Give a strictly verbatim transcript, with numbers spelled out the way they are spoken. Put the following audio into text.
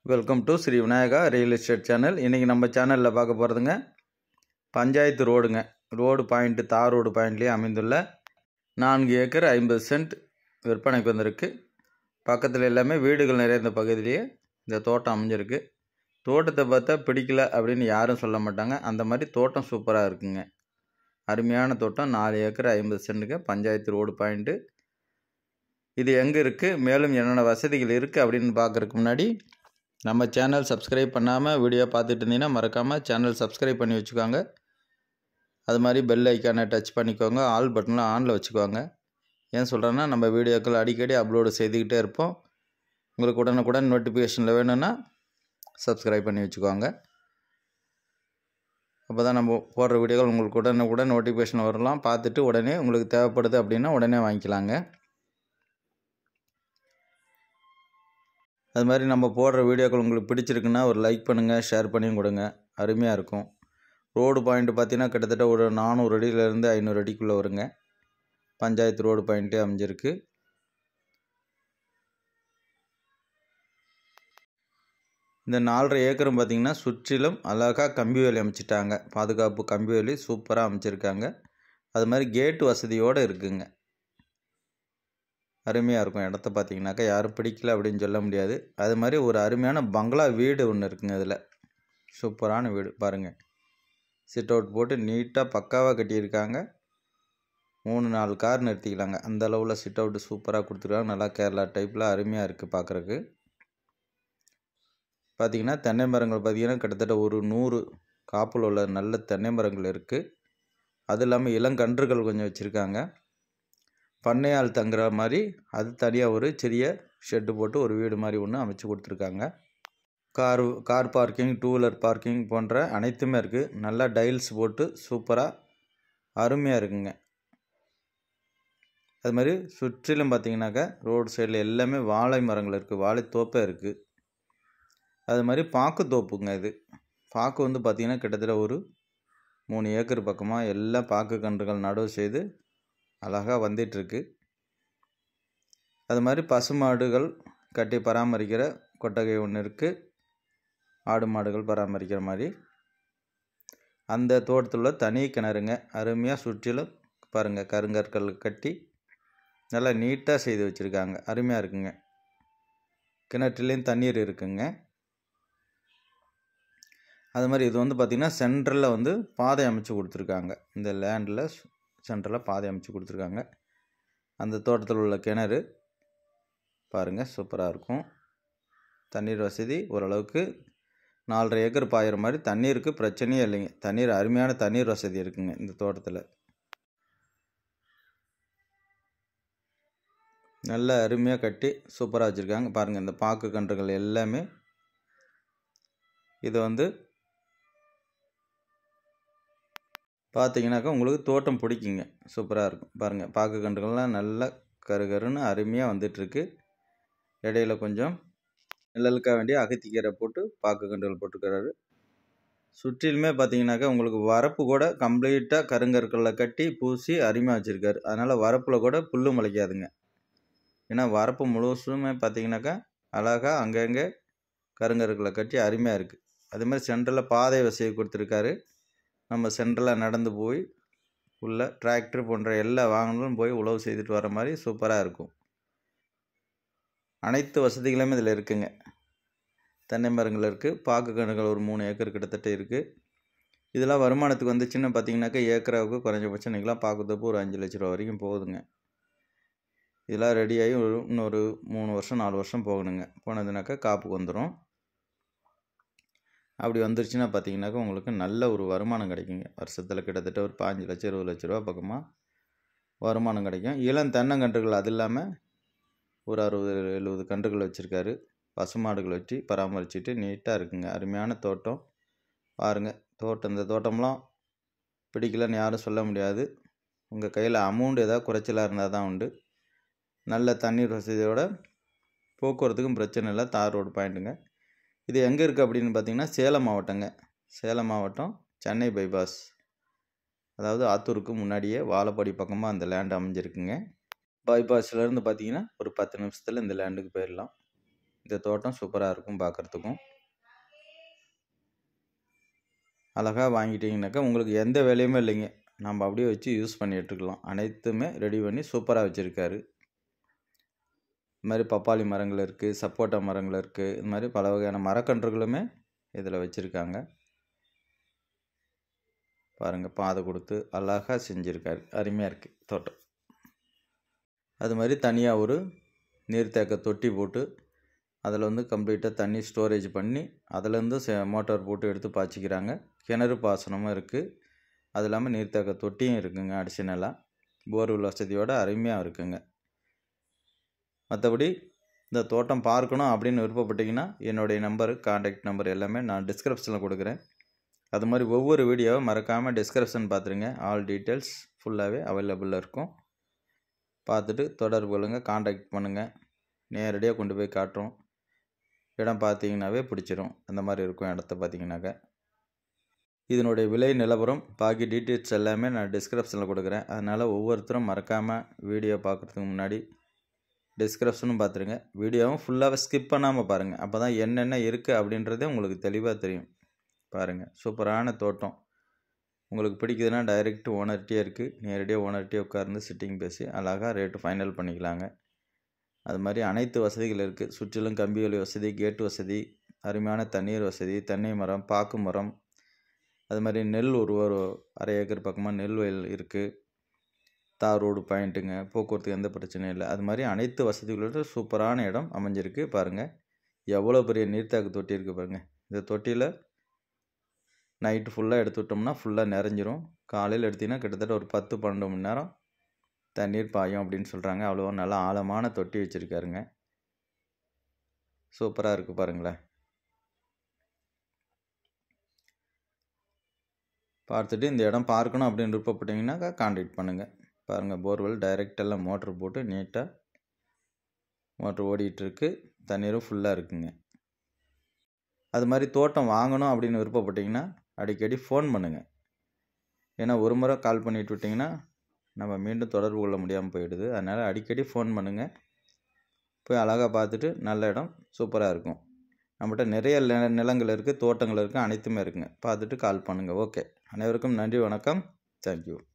Welcome to Sri Vinayaka real estate channel. இன்றைக்கி நம்ம சேனலில் பார்க்க போகிறதுங்க பஞ்சாயத்து ரோடுங்க. ரோடு பாயிண்ட்டு தார் ரோடு பாயிண்ட்லேயே அமைந்துள்ள நான்கு ஏக்கர் ஐம்பது சென்ட் விற்பனைக்கு வந்திருக்கு. பக்கத்தில் எல்லாமே வீடுகள் நிறைந்த பகுதியிலேயே இந்த தோட்டம் அமைஞ்சிருக்கு. தோட்டத்தை பார்த்தா பிடிக்கல அப்படின்னு யாரும் சொல்ல மாட்டாங்க. அந்த மாதிரி தோட்டம் சூப்பராக இருக்குங்க. அருமையான தோட்டம். நாலு ஏக்கர் ஐம்பது சென்ட்டுங்க. Panchayat road point. இது எங்கே இருக்குது, மேலும் என்னென்ன வசதிகள் இருக்குது அப்படின்னு பார்க்குறதுக்கு முன்னாடி நம்ம சேனல் சப்ஸ்கிரைப் பண்ணாமல் வீடியோ பார்த்துட்டு இருந்தீங்கன்னா மறக்காமல் சேனல் சப்ஸ்கிரைப் பண்ணி வச்சுக்கோங்க. அது மாதிரி பெல் ஐக்கானை டச் பண்ணிக்கோங்க. ஆல் பட்டனில் ஆனில் வச்சுக்கோங்க. ஏன் சொல்கிறேன்னா, நம்ம வீடியோக்கள் அடிக்கடி அப்லோடு செய்துக்கிட்டே இருப்போம். உங்களுக்கு உடனுக்குடன் நோட்டிஃபிகேஷனில் வேணும்னா சப்ஸ்கிரைப் பண்ணி வச்சுக்கோங்க. அப்போ தான் நம்ம போடுற வீடியோக்கள் உங்களுக்கு உடனுக்குடன் நோட்டிஃபிகேஷன் வரலாம். பார்த்துட்டு உடனே உங்களுக்கு தேவைப்படுது அப்படின்னா உடனே வாங்கிக்கலாங்க. அது மாதிரி நம்ம போடுற வீடியோக்கள் உங்களுக்கு பிடிச்சிருக்குன்னா ஒரு லைக் பண்ணுங்கள், ஷேர் பண்ணியும் கொடுங்க. அருமையாக இருக்கும். ரோடு பாயிண்ட்டு பார்த்தீங்கன்னா கிட்டத்தட்ட ஒரு நானூறு அடியிலேருந்து ஐநூறு அடிக்குள்ளே வருங்க. பஞ்சாயத்து ரோடு பாயிண்ட்டே அமைஞ்சிருக்கு. இந்த நாலரை ஏக்கரும் பார்த்திங்கன்னா சுற்றிலும் அழகாக கம்பி வேலி அமைச்சிட்டாங்க. பாதுகாப்பு கம்பி வேலி சூப்பராக அமைச்சிருக்காங்க. அது மாதிரி கேட்டு வசதியோடு இருக்குங்க. அருமையாக இருக்கும். இடத்த பார்த்திங்கனாக்கா யாரும் பிடிக்கல அப்படின்னு சொல்ல முடியாது. அது மாதிரி ஒரு அருமையான பங்களா வீடு ஒன்று இருக்குங்க. இதில் சூப்பரான வீடு பாருங்கள். சிட் அவுட் போட்டு நீட்டாக பக்காவாக கட்டியிருக்காங்க. மூணு நாலு கார் நிறுத்திக்கலாங்க. அந்த அளவில் சிட் அவுட்டு சூப்பராக கொடுத்துருக்காங்க. நல்லா கேரளா டைப்பில் அருமையாக இருக்குது பார்க்குறக்கு. பார்த்திங்கன்னா தென்னை மரங்கள் பார்த்திங்கன்னா கிட்டத்தட்ட ஒரு நூறு காப்பில் உள்ள நல்ல தென்னை மரங்கள் இருக்குது. அது இல்லாமல் இளங்கன்றுகள் கொஞ்சம் வச்சுருக்காங்க. பண்ணையால் தங்குற மாதிரி அது தனியாக ஒரு சிறிய ஷெட்டு போட்டு ஒரு வீடு மாதிரி ஒன்று அமைச்சு கொடுத்துருக்காங்க. Car car parking, two wheeler parking போன்ற அனைத்துமே இருக்குது. நல்லா டைல்ஸ் போட்டு சூப்பராக அருமையாக இருக்குங்க. அது மாதிரி சுற்றிலும் பார்த்திங்கனாக்கா ரோடு சைடில் எல்லாமே வாழை மரங்கள் இருக்குது. வாழைத்தோப்பே இருக்குது. அது மாதிரி பாக்கு தோப்புங்க. இது பாக்கு வந்து பார்த்திங்கன்னா கிட்டத்தட்ட ஒரு மூணு ஏக்கர் பக்கமாக எல்லாம் பாக்கு கன்றுகள் நடவு செய்து அழகாக வந்துட்டுருக்கு. அது மாதிரி பசுமாடுகள் கட்டி பராமரிக்கிற கொட்டகை ஒன்று இருக்குது. ஆடு மாடுகள் பராமரிக்கிற மாதிரி அந்த தோட்டத்தில் தனி கிணறுங்க. அருமையாக சுற்றிலும் பாருங்கள் கருங்கற்கள் கட்டி நல்லா நீட்டாக செய்து வச்சுருக்காங்க. அருமையாக இருக்குங்க. கிணற்றுலேயும் தண்ணீர் இருக்குங்க. அது மாதிரி இது வந்து பார்த்திங்கன்னா சென்ட்ரலில் வந்து பாதை அமைச்சு கொடுத்துருக்காங்க. இந்த லேண்டில் சென்ட்ரலில் பாதை அமைச்சு கொடுத்துருக்காங்க. அந்த தோட்டத்தில் உள்ள கிணறு பாருங்கள் சூப்பராக இருக்கும். தண்ணீர் வசதி ஓரளவுக்கு நாலரை ஏக்கர் பாயிற மாதிரி தண்ணீருக்கு பிரச்சனையே இல்லைங்க. தண்ணீர் அருமையான தண்ணீர் வசதி இருக்குங்க இந்த தோட்டத்தில். நல்ல அருமையாக கட்டி சூப்பராக வச்சுருக்காங்க. பாருங்கள் இந்த பாக்கு கன்றுகள் எல்லாமே இது வந்து பார்த்தீங்கன்னாக்கா உங்களுக்கு தோட்டம் பிடிக்குங்க. சூப்பராக இருக்கும். பாருங்கள் பாக்கு கன்றுகள்லாம் நல்லா கருகருன்னு அருமையாக வந்துட்டுருக்கு. இடையில கொஞ்சம் நிழலுக்காக வேண்டிய அகத்திக்கீரை போட்டு பாக்கு கன்றுகள் போட்டுக்கிறாரு. சுற்றிலுமே பார்த்தீங்கன்னாக்கா உங்களுக்கு வரப்பு கூட கம்ப்ளீட்டாக கருங்கற்களில் கட்டி பூசி அருமையாக வச்சுருக்காரு. அதனால் வரப்பில் கூட புல் முளைக்காதுங்க. ஏன்னா வரப்பு முழுசுமே பார்த்தீங்கன்னாக்கா அழகாக அங்கங்கே கருங்கற்களை கட்டி அருமையாக இருக்குது. அதே மாதிரி சென்டரில் பாதை வசதி கொடுத்துருக்காரு. நம்ம சென்டரில் நடந்து போய் உள்ள டிராக்டர் போன்ற எல்லா வாகனங்களும் போய் உழவு செய்துட்டு வர மாதிரி சூப்பராக இருக்கும். அனைத்து வசதிகளுமே இதில் இருக்குங்க. தென்னை மரங்கள் இருக்குது. பாக்கு கன்றுகள் ஒரு மூணு ஏக்கர் கிட்டத்தட்ட இருக்குது. இதெல்லாம் வருமானத்துக்கு வந்துச்சுன்னு பார்த்தீங்கன்னாக்கா ஏக்கராவுக்கு குறைஞ்சபட்சம் நீங்களாம் பாக்குத்தோப்பு ஒரு அஞ்சு லட்ச ரூபா வரைக்கும் போகுதுங்க. இதெல்லாம் ரெடியாகி ஒரு இன்னொரு மூணு வருஷம் நாலு வருஷம் போகணுங்க. போனதுனாக்கா காப்புக்கு வந்துடும். அப்படி வந்துருச்சுன்னா பார்த்தீங்கன்னாக்கா உங்களுக்கு நல்ல ஒரு வருமானம் கிடைக்குங்க. வருஷத்தில் கிட்டத்தட்ட ஒரு பாஞ்சு லட்சம் இருபது லட்ச ரூபா பக்கமாக வருமானம் கிடைக்கும். இளம் தென்னங்கன்றுகள் அது இல்லாமல் ஒரு அறுபது எழுபது கன்றுகள் வச்சுருக்காரு. பசுமாடுகள் வச்சு பராமரிச்சுட்டு நீட்டாக இருக்குங்க. அருமையான தோட்டம் பாருங்கள். தோட்டம் இந்த தோட்டம்லாம் பிடிக்கலன்னு யாரும் சொல்ல முடியாது. உங்கள் கையில் அமௌண்ட் ஏதாவது குறைச்சலாக இருந்தால் தான் உண்டு. நல்ல தண்ணீர் வசதியோட போக்குவரத்துக்கும் பிரச்சனை இல்லை. தார் ரோடு பாயிண்ட்டுங்க. இது எங்கே இருக்குது அப்படின்னு பார்த்தீங்கன்னா சேலம் மாவட்டங்க. சேலம் மாவட்டம் சென்னை பைபாஸ், அதாவது ஆத்தூருக்கு முன்னாடியே வாழப்பாடி பக்கமாக அந்த லேண்ட் அமைஞ்சிருக்குங்க. பைபாஸ்லேருந்து பார்த்தீங்கன்னா ஒரு பத்து நிமிஷத்தில் இந்த லேண்டுக்கு போயிடலாம். இந்த தோட்டம் சூப்பராக இருக்கும் பார்க்குறதுக்கும். அழகாக வாங்கிட்டீங்கன்னாக்கா உங்களுக்கு எந்த வேலையுமே இல்லைங்க. நம்ம அப்படியே வச்சு யூஸ் பண்ணி எடுத்துக்கலாம். அனைத்துமே ரெடி பண்ணி சூப்பராக வச்சுருக்காரு. இது மாதிரி பப்பாளி மரங்கள் இருக்குது, சப்போட்டா மரங்கள் இருக்குது. இது மாதிரி பல வகையான மரக்கன்றுகளுமே இதில் வச்சுருக்காங்க. பாருங்கள், பாதை கொடுத்து அழகாக செஞ்சுருக்காரு. அருமையாக இருக்குது தோட்டம். அது மாதிரி தனியாக ஒரு நீர்த்தேக்க தொட்டி போட்டு அதில் வந்து கம்ப்ளீட்டாக தண்ணி ஸ்டோரேஜ் பண்ணி அதிலேருந்து மோட்டார் போட்டு எடுத்து பாய்ச்சிக்கிறாங்க. கிணறு பாசனமும் இருக்குது. அது இல்லாமல் நீர்த்தேக்க தொட்டியும் இருக்குங்க. அடிஷனலாக போர்வெல் வசதியோடு அருமையாக இருக்குங்க. மற்றபடி இந்த தோட்டம் பார்க்கணும் அப்படின்னு விருப்பப்பட்டிங்கன்னா என்னுடைய நம்பரு, கான்டாக்ட் நம்பர் எல்லாமே நான் டிஸ்கிரிப்ஷனில் கொடுக்குறேன். அது மாதிரி ஒவ்வொரு வீடியோவை மறக்காமல் டிஸ்கிரிப்ஷன் பார்த்துருங்க. ஆல் டீட்டெயில்ஸ் ஃபுல்லாகவே அவைலபிளில் இருக்கும். பார்த்துட்டு தொடர்பு கொள்ளுங்கள், கான்டாக்ட் பண்ணுங்கள். நேரடியாக கொண்டு போய் காட்டுறோம். இடம் பார்த்தீங்கன்னாவே பிடிச்சிரும். அந்த மாதிரி இருக்கும் இடத்த பார்த்தீங்கன்னாக்க. இதனுடைய விலை நிலவரம் பாக்கி டீட்டெயில்ஸ் எல்லாமே நான் டிஸ்கிரிப்ஷனில் கொடுக்குறேன். அதனால் ஒவ்வொருத்தரும் மறக்காமல் வீடியோ பார்க்குறதுக்கு முன்னாடி டிஸ்கிரிப்ஷனும் பார்த்துருங்க. வீடியோவும் ஃபுல்லாகவே ஸ்கிப் பண்ணாமல் பாருங்கள். அப்போ தான் என்னென்ன இருக்குது அப்படின்றதே உங்களுக்கு தெளிவாக தெரியும். பாருங்கள், சூப்பரான தோட்டம். உங்களுக்கு பிடிக்குதுன்னா டைரெக்ட் ஓனர்கிட்டே இருக்குது. நேரடியாக ஓனர்கிட்டே உட்கார்ந்து சிட்டிங் பேசி அழகாக ரேட்டு ஃபைனல் பண்ணிக்கலாங்க. அது மாதிரி அனைத்து வசதிகள் இருக்குது. சுற்றிலும் கம்பி வேலி வசதி, கேட்டு வசதி, அருமையான தண்ணீர் வசதி, தென்னை மரம், பாக்கு மரம், அது மாதிரி நெல் ஒரு ஒரு அரை ஏக்கர் பக்கமாக நெல் வயல் இருக்குது. தார் ரோடு பாயிண்ட்டுங்க. போக்குவரத்துக்கு எந்த பிரச்சனையும் இல்லை. அது மாதிரி அனைத்து வசதிகளோட சூப்பரான இடம் அமைஞ்சிருக்கு. பாருங்கள், எவ்வளோ பெரிய நீர்த்தாக்கு தொட்டி இருக்குது பாருங்கள். இந்த தொட்டியில் நைட்டு ஃபுல்லாக எடுத்து விட்டோம்னா ஃபுல்லாக நிறைஞ்சிரும். காலையில் எடுத்திங்கன்னா கிட்டத்தட்ட ஒரு பத்து பன்னெண்டு மணி நேரம் தண்ணீர் பாயும் அப்படின்னு சொல்கிறாங்க. அவ்வளோ நல்லா ஆழமான தொட்டி வச்சுருக்காருங்க. சூப்பராக இருக்குது பாருங்களேன். பார்த்துட்டு இந்த இடம் பார்க்கணும் அப்படின்னு விருப்பப்பட்டீங்கன்னாக்கா கான்டாக்ட் பண்ணுங்கள். பாருங்கள், போர்வெல் டைரெக்டெல்லாம் மோட்ரு போட்டு நீட்டாக மோட்ரு ஓடிட்டுருக்கு. தண்ணீரும் ஃபுல்லாக இருக்குங்க. அது மாதிரி தோட்டம் வாங்கணும் அப்படின்னு விருப்பப்பட்டிங்கன்னா அடிக்கடி ஃபோன் பண்ணுங்கள். ஏன்னா ஒரு முறை கால் பண்ணிட்டு விட்டிங்கன்னா நம்ம மீண்டும் தொடர்பு கொள்ள முடியாமல் போயிடுது. அதனால் அடிக்கடி ஃபோன் பண்ணுங்கள். போய் அழகாக பார்த்துட்டு நல்ல இடம் சூப்பராக இருக்கும். நம்மகிட்ட நிறைய நிலங்கள் இருக்குது, தோட்டங்கள் இருக்குது, அனைத்துமே இருக்குங்க. பார்த்துட்டு கால் பண்ணுங்கள். ஓகே, அனைவருக்கும் நன்றி, வணக்கம், தேங்க்யூ.